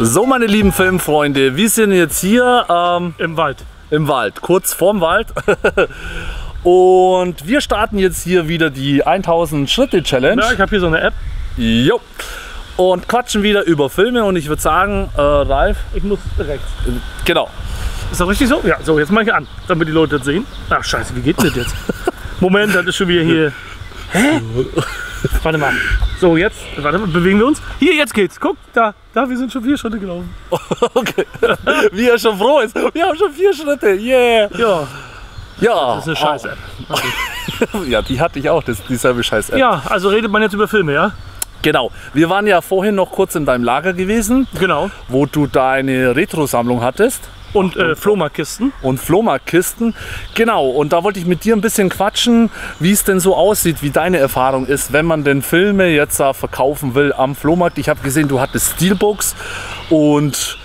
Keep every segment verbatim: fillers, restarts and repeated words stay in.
So, meine lieben Filmfreunde, wir sind jetzt hier ähm, im Wald. Im Wald, kurz vorm Wald. Und wir starten jetzt hier wieder die tausend Schritte Challenge. Ja, ich habe hier so eine App. Jo. Und quatschen wieder über Filme und ich würde sagen, äh, Ralf. Ich muss rechts. Äh, genau. Ist das richtig so? Ja, so, jetzt mache ich an, damit die Leute das sehen. Ach, scheiße, wie geht das jetzt? Moment, das ist schon wieder hier. Hä? Warte mal. So, jetzt, warte mal, bewegen wir uns. Hier, jetzt geht's. Guck, da, da, wir sind schon vier Schritte gelaufen. Okay. Wie er schon froh ist. Wir haben schon vier Schritte. Yeah. Ja. Ja. Das ist eine Scheiß-App. Okay. Ja, die hatte ich auch, das, dieselbe Scheiß-App. Ja, also redet man jetzt über Filme, ja? Genau. Wir waren ja vorhin noch kurz in deinem Lager gewesen. Genau. Wo du deine Retro-Sammlung hattest. Und äh, Flohmarktkisten. Und Flohmarktkisten. Genau, und da wollte ich mit dir ein bisschen quatschen, wie es denn so aussieht, wie deine Erfahrung ist, wenn man denn Filme jetzt da verkaufen will am Flohmarkt. Ich habe gesehen, du hattest Steelbooks und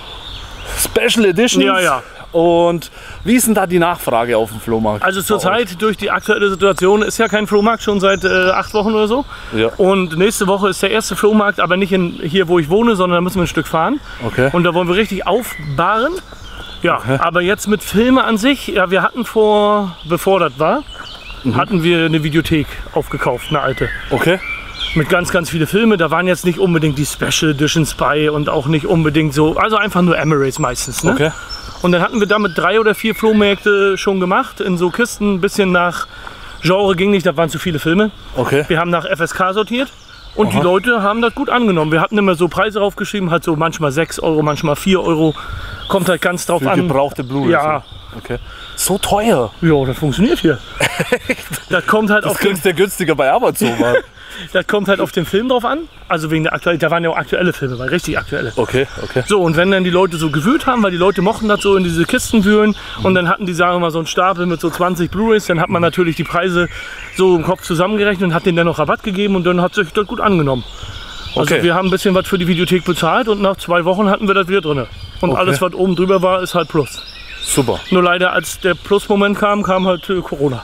Special Editions. Ja, ja. Und wie ist denn da die Nachfrage auf dem Flohmarkt? Also zurzeit durch die aktuelle Situation ist ja kein Flohmarkt, schon seit äh, acht Wochen oder so. Ja. Und nächste Woche ist der erste Flohmarkt, aber nicht in, hier, wo ich wohne, sondern da müssen wir ein Stück fahren. Okay. Und da wollen wir richtig aufbahren. Ja, okay. Aber jetzt mit Filme an sich, ja, wir hatten vor, bevor das war, mhm. hatten wir eine Videothek aufgekauft, eine alte. Okay. Mit ganz, ganz viele Filme. Da waren jetzt nicht unbedingt die Special Editions bei und auch nicht unbedingt so, also einfach nur Emirates meistens. Ne? Okay. Und dann hatten wir damit drei oder vier Flohmärkte schon gemacht, in so Kisten, ein bisschen nach Genre ging nicht, da waren zu viele Filme. Okay. Wir haben nach F S K sortiert und Aha. die Leute haben das gut angenommen. Wir hatten immer so Preise draufgeschrieben, halt so manchmal sechs Euro, manchmal vier Euro. Kommt halt ganz drauf Für an. Gebrauchte Blu-ray. Ja. Okay. So teuer. Ja, das funktioniert hier. Das kommt halt das auf den, kriegst du ja günstiger bei Amazon, Mann. Das kommt halt auf den Film drauf an. Also wegen der aktuellen, da waren ja auch aktuelle Filme, weil richtig aktuelle. Okay, okay. So, und wenn dann die Leute so gewühlt haben, weil die Leute mochten das so in diese Kisten wühlen und dann hatten die, sagen wir mal, so einen Stapel mit so zwanzig Blu-rays, dann hat man natürlich die Preise so im Kopf zusammengerechnet und hat denen dann noch Rabatt gegeben und dann hat sich das gut angenommen. Also okay. Wir haben ein bisschen was für die Videothek bezahlt und nach zwei Wochen hatten wir das wieder drin. Und okay. Alles, was oben drüber war, ist halt Plus. Super. Nur leider, als der Plus-Moment kam, kam halt äh, Corona.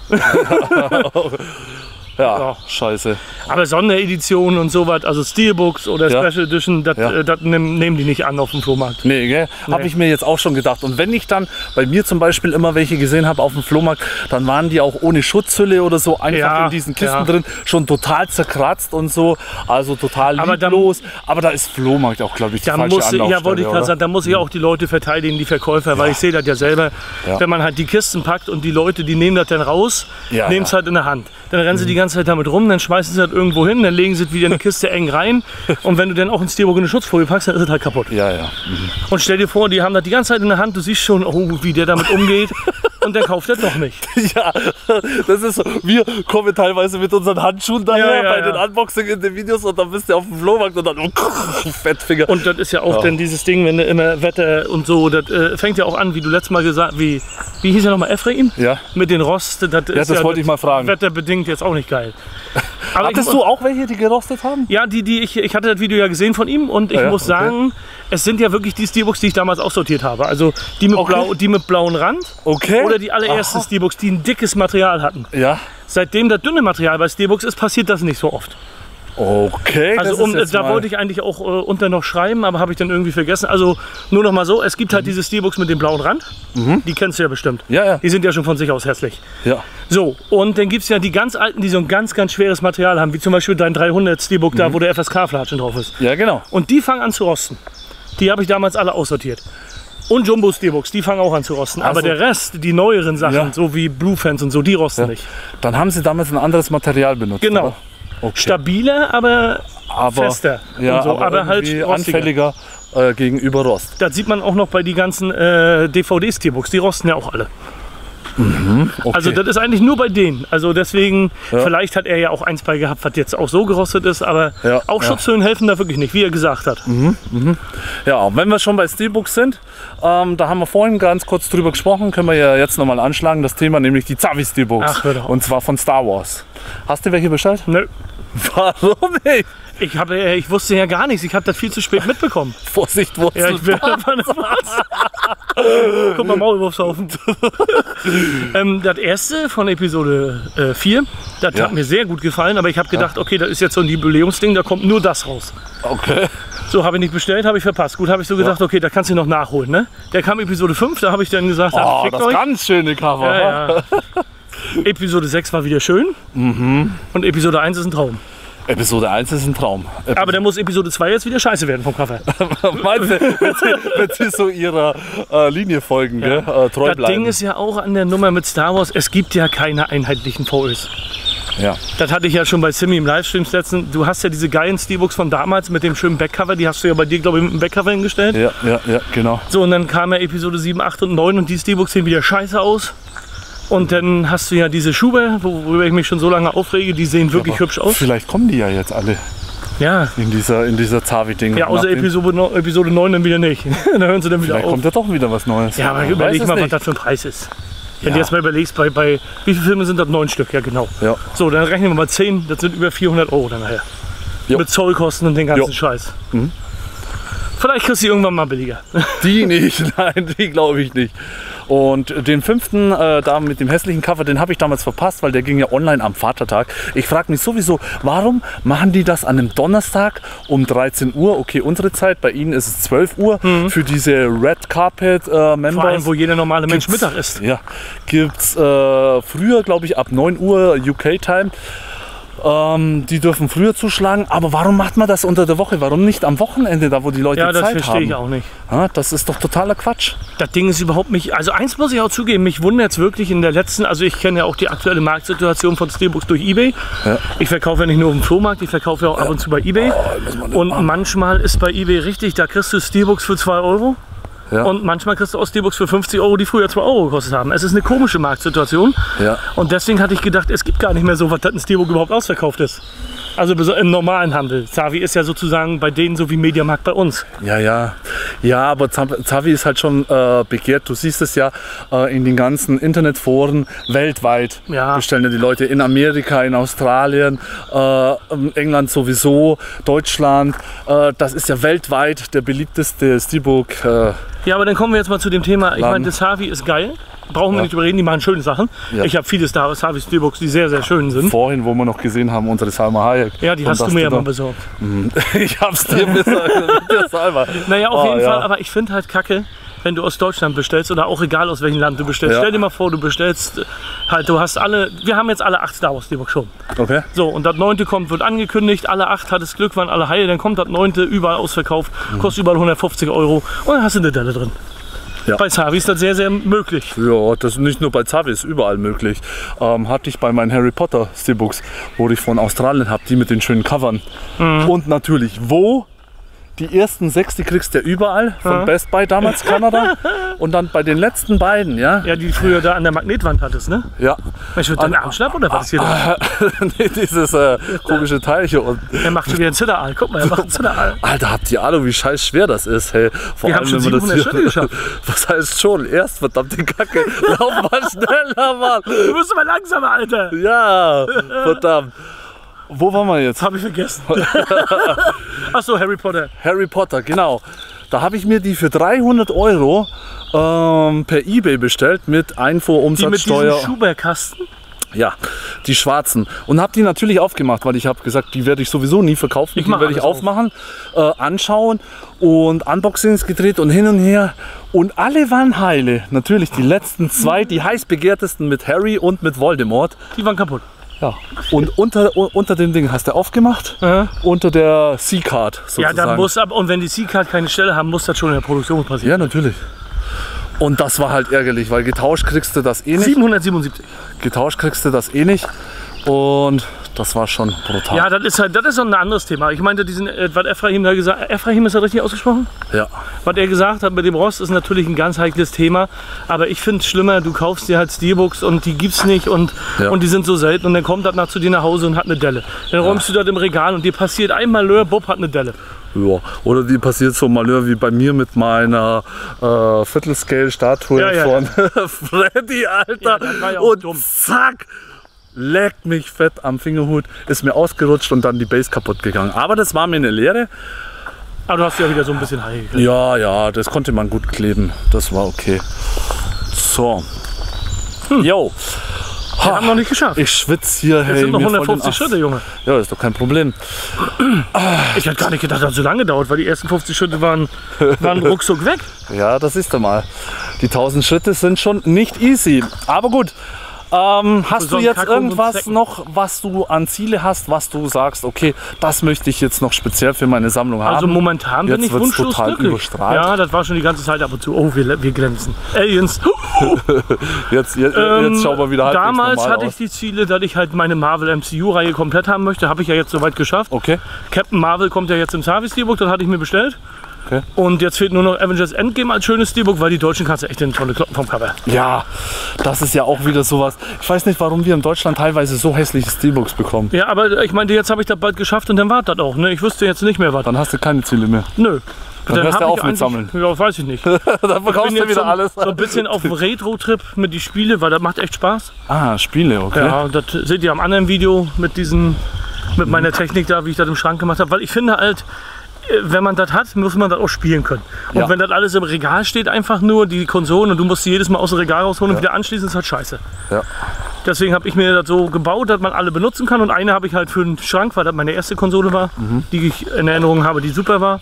Ja, ja, scheiße. Aber Sondereditionen und sowas, also Steelbooks oder ja. Special Edition, das ja. äh, nehmen, nehmen die nicht an auf dem Flohmarkt. Nee, gell? Nee. Habe ich mir jetzt auch schon gedacht. Und wenn ich dann bei mir zum Beispiel immer welche gesehen habe auf dem Flohmarkt, dann waren die auch ohne Schutzhülle oder so einfach ja, in diesen Kisten ja. drin, schon total zerkratzt und so, also total aber lieblos. Dann, aber da ist Flohmarkt auch, glaube ich, die da falsche muss, Anlaufstelle, ja, wollte ich gerade sagen, da muss ich auch die Leute verteidigen, die Verkäufer, ja. weil ich sehe das ja selber, ja. wenn man halt die Kisten packt und die Leute, die nehmen das dann raus, ja, nehmen es ja. halt in der Hand. Dann rennen sie die ganze Zeit damit rum, dann schmeißen sie das irgendwo hin, dann legen sie es wieder in eine Kiste eng rein und wenn du dann auch ein Steelbook in eine Schutzfolie packst, dann ist es halt kaputt. Ja, ja. Mhm. Und stell dir vor, die haben das die ganze Zeit in der Hand, du siehst schon, oh, wie der damit umgeht und dann kauft er doch nicht. Ja, das ist so, wir kommen teilweise mit unseren Handschuhen daher ja, ja, bei ja. den Unboxing in den Videos und dann bist du auf dem Flohmarkt und dann oh, Fettfinger. Und das ist ja auch ja. dann dieses Ding, wenn du immer Wetter und so, das äh, fängt ja auch an, wie du letztes Mal gesagt, wie, wie hieß ja nochmal, Ephraim? Ja. Mit den Rost, das, ja, ist das ja wollte ich mal fragen. Wetterbedingt jetzt auch nicht geil. Aber Hattest ich, du auch welche, die gerostet haben? Ja, die, die ich, ich hatte das Video ja gesehen von ihm und ich ja, muss okay. sagen, es sind ja wirklich die Steelbooks, die ich damals aussortiert habe. Also die mit, okay. blau, die mit blauen Rand okay. oder die allerersten Aha. Steelbooks, die ein dickes Material hatten. Ja. Seitdem das dünne Material bei Steelbooks ist, passiert das nicht so oft. Okay, also um, da wollte ich eigentlich auch äh, unter noch schreiben, aber habe ich dann irgendwie vergessen. Also nur noch mal so, es gibt halt mhm. diese Steelbooks mit dem blauen Rand, mhm. die kennst du ja bestimmt. Ja, ja. Die sind ja schon von sich aus hässlich. Ja. So, und dann gibt es ja die ganz alten, die so ein ganz, ganz schweres Material haben, wie zum Beispiel dein dreihundert Steelbook mhm. da, wo der F S K-Flatschen drauf ist. Ja, genau. Und die fangen an zu rosten. Die habe ich damals alle aussortiert. Und Jumbo Steelbooks, die fangen auch an zu rosten. Also, aber der Rest, die neueren Sachen, ja. so wie Bluefans und so, die rosten ja. nicht. Dann haben sie damals ein anderes Material benutzt. Genau. Okay. Stabiler, aber, aber fester. Ja, und so, aber, aber halt rostiger. anfälliger äh, gegenüber Rost. Das sieht man auch noch bei den ganzen äh, D V D-Steelbooks, die rosten ja auch alle. Mhm, okay. Also das ist eigentlich nur bei denen. Also deswegen, ja. vielleicht hat er ja auch eins bei gehabt, was jetzt auch so gerostet ist, aber ja, auch ja. Schutzhüllen helfen da wirklich nicht, wie er gesagt hat. Mhm, mhm. Ja, wenn wir schon bei Steelbooks sind, ähm, da haben wir vorhin ganz kurz drüber gesprochen, können wir ja jetzt nochmal anschlagen, das Thema, nämlich die Zavi Steelbooks. Ach, hör doch auf. Und zwar von Star Wars. Hast du welche bestellt? Nö. Warum nicht? Ich, hab, äh, ich wusste ja gar nichts. Ich habe das viel zu spät mitbekommen. Vorsicht, Wurzel. Ja, ich bin Guck mal, Maulwurfshaufen. ähm, das erste von Episode äh, vier, das Ja. hat mir sehr gut gefallen, aber ich habe gedacht, okay, das ist jetzt so ein Jubiläumsding, da kommt nur das raus. Okay. So, habe ich nicht bestellt, habe ich verpasst. Gut, habe ich so gedacht, okay, da kannst du noch nachholen. Ne? Der kam Episode fünf, da habe ich dann gesagt, ach, Oh, fickt das euch. ganz schöne Cover. Ja, ja. Episode sechs war wieder schön und Episode eins ist ein Traum. Episode eins ist ein Traum. Aber dann muss Episode zwei jetzt wieder scheiße werden vom Cover. Meinst du, wenn sie, wenn sie so ihrer äh, Linie folgen, Ja. gell? Äh, treu Das bleiben. Ding ist ja auch an der Nummer mit Star Wars, es gibt ja keine einheitlichen V Ös. ja. Das hatte ich ja schon bei Simi im Livestream letzten. Du hast ja diese geilen Steelbooks von damals mit dem schönen Backcover, die hast du ja bei dir, glaube ich, mit dem Backcover hingestellt. ja, ja, ja, genau. So, und dann kam ja Episode sieben, acht und neun und die Steelbooks sehen wieder scheiße aus. Und dann hast du ja diese Schuhe, worüber ich mich schon so lange aufrege, die sehen wirklich Aber hübsch aus. Vielleicht kommen die ja jetzt alle Ja, in dieser, in dieser Zavi-Ding. ja außer Nachdem- Episode, no- Episode neun dann wieder nicht. Dann hören sie dann wieder Vielleicht auf. kommt ja doch wieder was Neues. Ja, aber Man überleg weiß es mal, was nicht. das für ein Preis ist. Wenn Ja. du jetzt mal überlegst, bei, bei wie viele Filme sind das? Neun Stück, ja genau. Ja. So, dann rechnen wir mal zehn, das sind über vierhundert Euro dann nachher. Jo. Mit Zollkosten und den ganzen Jo. Scheiß. Mhm. Vielleicht kriegst du die irgendwann mal billiger. Die nicht, nein, die glaube ich nicht. Und den fünften, äh, da mit dem hässlichen Cover, den habe ich damals verpasst, weil der ging ja online am Vatertag. Ich frage mich sowieso, warum machen die das an einem Donnerstag um dreizehn Uhr? Okay, unsere Zeit, bei Ihnen ist es zwölf Uhr für diese Red Carpet äh, Members. Vor allem, wo jeder normale Mensch Gibt's- Mittag isst. Ja, gibt's äh, früher, glaube ich, ab neun Uhr U K-Time. Ähm, die dürfen früher zuschlagen, aber warum macht man das unter der Woche? Warum nicht am Wochenende, da wo die Leute Ja, das Zeit verstehe haben? ich auch nicht. Ja, das ist doch totaler Quatsch. Das Ding ist überhaupt nicht. Also eins muss ich auch zugeben, mich wundert es wirklich in der letzten, also ich kenne ja auch die aktuelle Marktsituation von Steelbooks durch eBay. Ja. Ich verkaufe ja nicht nur auf dem Flohmarkt, ich verkaufe ja auch ab und zu bei eBay. Und manchmal ist bei eBay richtig, da kriegst du Steelbooks für zwei Euro. Ja. Und manchmal kriegst du auch Steelbooks für fünfzig Euro, die früher zwei Euro gekostet haben. Es ist eine komische Marktsituation. Ja. Und deswegen hatte ich gedacht, es gibt gar nicht mehr so, was das ein Steelbook überhaupt ausverkauft ist. Also im normalen Handel. Zavi ist ja sozusagen bei denen so wie Mediamarkt bei uns. Ja, ja. Ja, aber Zav- Zavi ist halt schon äh, begehrt. Du siehst es ja äh, in den ganzen Internetforen weltweit. Ja. Bestellen ja die Leute in Amerika, in Australien, äh, in England sowieso, Deutschland. Äh, das ist ja weltweit der beliebteste Steelbook. Äh, Ja, aber dann kommen wir jetzt mal zu dem Thema. Ich Laden. meine, das Zavi ist geil. Brauchen wir Ja. nicht drüber reden, die machen schöne Sachen. Ja. Ich habe viele Star- Zavi Steelbooks, die sehr, sehr schön sind. Vorhin, wo wir noch gesehen haben, unsere Salma Hayek. Ja, die Und hast du dass mir ja da- mal besorgt. Ich hab's dir besorgt mit der Salma. Naja, auf Oh, jeden ja. Fall. Aber ich finde halt kacke, wenn du aus Deutschland bestellst oder auch egal aus welchem Land du bestellst. Ja. Stell dir mal vor, du bestellst äh, halt, du hast alle, wir haben jetzt alle acht Star Wars Steelbooks schon. Okay. So, und das neunte kommt, wird angekündigt, alle acht hattest Glück, waren alle heil, dann kommt das neunte, überall ausverkauft, kostet überall hundertfünfzig Euro und dann hast du eine Delle drin. Ja. Bei Zavi ist das sehr, sehr möglich. Ja, das ist nicht nur bei Zavi, ist überall möglich. Ähm, hatte ich bei meinen Harry Potter Steelbooks, wo ich von Australien habe, die mit den schönen Covern. Mhm. Und natürlich, wo? Die ersten sechs, die kriegst du ja überall, von Ja. Best Buy damals, Kanada. Und dann bei den letzten beiden, ja? Ja, die früher da an der Magnetwand hattest, ne? Ja. Ich würde deinen Arm schnappen oder was ist hier da? Nee, dieses äh, komische Teilchen. Und, Er macht schon wieder einen Zitteraal. Guck mal, er macht einen Zitteraal. Alter, habt ihr Ahnung, wie scheiß schwer das ist? Hey, vor Wir haben schon siebenhundert Schritte geschafft. Was heißt schon? Erst, verdammte Kacke. Lauf mal schneller, Mann. Du bist aber langsamer, Alter. Ja, verdammt. Wo waren wir jetzt? Das habe ich vergessen. Achso, Harry Potter. Harry Potter, genau. Da habe ich mir die für dreihundert Euro ähm, per eBay bestellt mit Die mit Einfuhrumsatzsteuer. diesem Schuberkasten. Ja, die schwarzen. Und habe die natürlich aufgemacht, weil ich habe gesagt, die werde ich sowieso nie verkaufen. Ich die mach werde ich alles auf. aufmachen, äh, anschauen und Unboxings gedreht und hin und her. Und alle waren heile. Natürlich die letzten zwei, die heiß begehrtesten mit Harry und mit Voldemort. Die waren kaputt. Ja. Und unter, unter dem Ding hast du aufgemacht, Ja. unter der C-Card Ja, sozusagen. dann muss aber, und wenn die C-Card keine Stelle haben, muss das schon in der Produktion passieren. Ja, natürlich. Und das war halt ärgerlich, weil getauscht kriegst du das eh nicht. siebenhundertsiebenundsiebzig. Getauscht kriegst du das eh nicht. Und das war schon brutal. Ja, das ist halt, das ist so ein anderes Thema. Ich meinte, diesen, äh, was Ephraim da gesagt hat, Ephraim ist das richtig ausgesprochen? Ja. Was er gesagt hat mit dem Rost ist natürlich ein ganz heikles Thema. Aber ich finde es schlimmer, du kaufst dir halt Steelbooks und die gibt's nicht und, Ja. und die sind so selten und dann kommt das nach zu dir nach Hause und hat eine Delle. Dann räumst du das im Regal und dir passiert einmal Lör, Bub hat eine Delle. Ja. Oder die passiert so Malheur wie bei mir mit meiner äh, Viertelscale-Statue Ja, ja, von Freddy, Alter. Ja, das war ja auch und dumm. zack! leck mich fett am Fingerhut, ist mir ausgerutscht und dann die Base kaputt gegangen. Aber das war mir eine Lehre. Aber du hast ja wieder so ein bisschen Haie gekriegt. Ja, ja, das konnte man gut kleben. Das war okay. So. Jo. Wir haben noch nicht geschafft. Ich schwitze hier. Jetzt Hey, sind noch mir voll den hundertfünfzig Ast. Schritte, Junge. Ja, ist doch kein Problem. Ich hätte gar nicht gedacht, dass das so lange dauert, weil die ersten fünfzig Schritte waren, waren ruckzuck weg. Ja, das ist mal. Die tausend Schritte sind schon nicht easy. Aber gut. Ähm, hast so du einen jetzt Kack und irgendwas Zecken. noch, was du an Ziele hast, was du sagst, okay, das möchte ich jetzt noch speziell für meine Sammlung haben? Also momentan bin Jetzt ich wird's wunschlos total glücklich. überstrahlt. Ja, das war schon die ganze Zeit ab und zu. Oh, wir, wir glänzen. Aliens. Jetzt, jetzt, Ähm, jetzt schauen wir wieder halbwegs Damals normal hatte aus. ich die Ziele, dass ich halt meine Marvel M C U-Reihe komplett haben möchte. Habe ich ja jetzt soweit geschafft. Okay. Captain Marvel kommt ja jetzt im Savvy Steelbook, das hatte ich mir bestellt. Okay. Und jetzt fehlt nur noch Avengers Endgame als schönes Steelbook, weil die Deutschen kannst du echt in tolle Kloppen vom Cover. Ja, das ist ja auch wieder sowas. Ich weiß nicht, warum wir in Deutschland teilweise so hässliche Steelbooks bekommen. Ja, aber ich meinte, jetzt habe ich das bald geschafft und dann war das auch. Ne? Ich wüsste jetzt nicht mehr was. Dann hast du keine Ziele mehr. Nö. Dann hörst hab du ich auf mit eigentlich- Sammeln. Ja, weiß ich nicht. Dann Ich verkaufst bin du jetzt wieder so, alles. so ein bisschen auf dem Retro-Trip mit die Spiele, weil das macht echt Spaß. Ah, Spiele, okay. Ja, das seht ihr am anderen Video mit diesen, mit meiner Technik da, wie ich das im Schrank gemacht habe. Weil ich finde halt, äh, wenn man das hat, muss man das auch spielen können. Und Ja. wenn das alles im Regal steht, einfach nur die Konsolen und du musst sie jedes Mal aus dem Regal rausholen und wieder anschließen, ist halt scheiße. Ja. Deswegen habe ich mir das so gebaut, dass man alle benutzen kann. Und eine habe ich halt für den Schrank, weil das meine erste Konsole war, die ich in Erinnerung habe, die super war.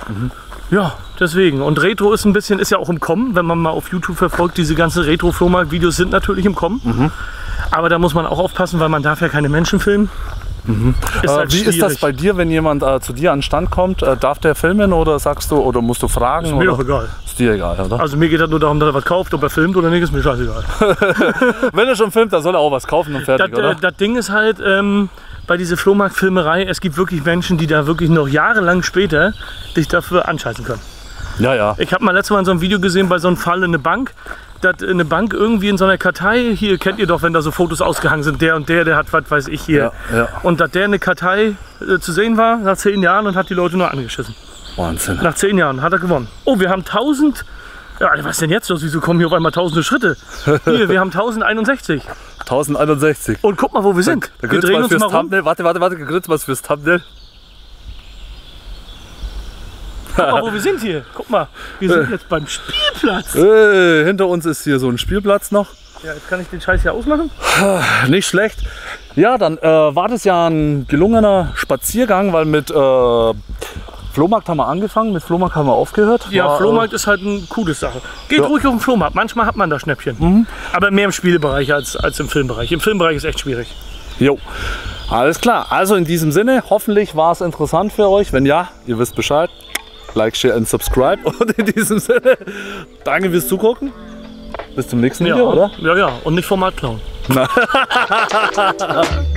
Ja, deswegen. Und Retro ist ein bisschen, ist ja auch im Kommen, wenn man mal auf YouTube verfolgt. Diese ganzen Retro-Flohmarkt-Videos sind natürlich im Kommen. Aber da muss man auch aufpassen, weil man darf ja keine Menschen filmen. Ist Äh, halt wie ist das schwierig. bei dir, wenn jemand äh, zu dir an den Stand kommt? Äh, darf der filmen oder sagst du, oder musst du fragen? Ist mir oder? doch egal. Ist dir egal, oder? Also mir geht das nur darum, dass er was kauft, ob er filmt oder nicht, ist mir scheißegal. Wenn er schon filmt, dann soll er auch was kaufen und fertig, Das, oder? äh, das Ding ist halt, ähm, bei dieser Flohmarktfilmerei, es gibt wirklich Menschen, die da wirklich noch jahrelang später dich dafür anscheißen können. Ja, ja. Ich habe mal letztes Mal in so einem Video gesehen, bei so einem Fall in eine Bank, dass eine Bank irgendwie in so einer Kartei, hier kennt ihr doch, wenn da so Fotos ausgehangen sind, der und der, der hat, was weiß ich hier. Ja, ja. Und dass der eine Kartei äh, zu sehen war nach zehn Jahren und hat die Leute nur angeschissen. Wahnsinn. Nach zehn Jahren hat er gewonnen. Oh, wir haben tausend. Ja, was ist denn jetzt los? Wieso kommen hier auf einmal tausende Schritte? Hier, wir haben tausendeinundsechzig. tausendeinundsechzig. Und guck mal, wo wir sind. Da Wir grinst drehen mal uns fürs mal rum. Thumbnail. Warte, warte, warte, grinst mal fürs Thumbnail. Guck mal, wo wir sind hier. Guck mal, wir sind jetzt beim Spielplatz. Äh, hinter uns ist hier so ein Spielplatz noch. Ja, jetzt kann ich den Scheiß hier ausmachen. Nicht schlecht. Ja, dann äh, war das ja ein gelungener Spaziergang, weil mit äh, Flohmarkt haben wir angefangen, mit Flohmarkt haben wir aufgehört. Ja, War, Flohmarkt ist halt eine coole Sache. Geht Ja. ruhig auf den Flohmarkt. Manchmal hat man da Schnäppchen. Aber mehr im Spielebereich als, als im Filmbereich. Im Filmbereich ist echt schwierig. Äh, jo. Alles klar. Also in diesem Sinne, hoffentlich war es interessant für euch. Wenn ja, ihr wisst Bescheid. Like, share und subscribe. Und in diesem Sinne, danke fürs Zugucken. Bis zum nächsten Video, oder? Ja, ja. Und nicht Format klauen.